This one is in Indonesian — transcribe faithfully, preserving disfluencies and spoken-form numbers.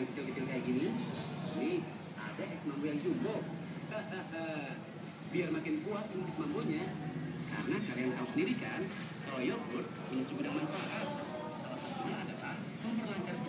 yang kecil-kecil kayak gini. Nih, ada es mambo yang jumbo. Hahaha. Biar makin puas untuk es mambonya. Karena kalian tahu sendiri kan, kalau yogurt punya segudang manfaat. Salah satunya adalah memperlancar